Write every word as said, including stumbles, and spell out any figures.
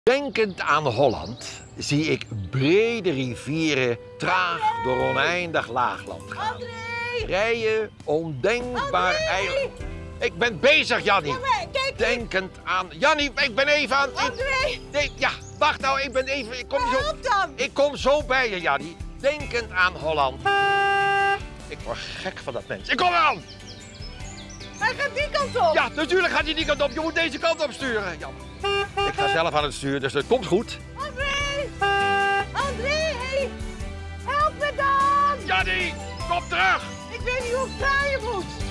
Denkend aan Holland zie ik brede rivieren traag door oneindig laagland gaan. André! Rijen ondenkbaar eiland. Ik ben bezig, Jannie. Ja, maar kijk, Denkend aan... Jannie, ik ben even aan... André! Nee, ja, wacht nou, ik ben even... Ik kom, Maar zo... help dan! ik kom zo bij je, Jannie. Denkend aan Holland. Ik word gek van dat mens. Ik kom eraan! Hij gaat die kant op! Ja, natuurlijk gaat hij die kant op. Je moet deze kant op sturen. Jan. Ik ga zelf aan het stuur, dus het komt goed. André! André! Help me dan! Jannie, kom terug! Ik weet niet hoe ik draaien moet!